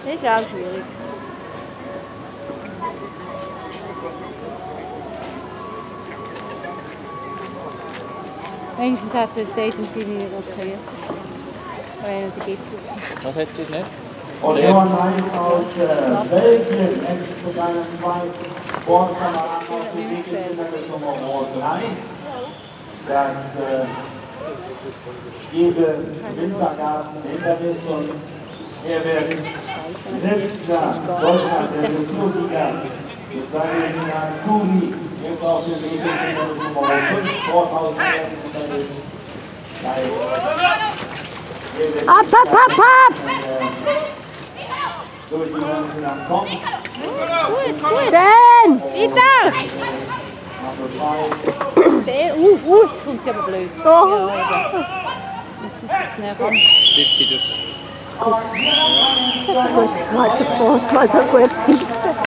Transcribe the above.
Das ist auch schwierig. Wenigstens hat so ein Datum seine blockiert. Weil er der Gipfel war. Was hat sie nicht? Und Johann Weiß aus Belgien, endlich mit einem zweiten Sportkamerad auf dem Weg in der Nummer 3. Das gebe Wintergarten Hindernis und er wird dritter Deutschland der Kulturliga mit seinem Kuri jetzt auf dem Weg in der Nummer 5 Sporthaus Hindernis. Ab! Durch die Menschen am Kopf. Schön! Weiter! Jetzt kommt sie aber blöd. Ja, jetzt ist es näher dran. Gut. Gut, gerade der Franz war so gut pfeifen.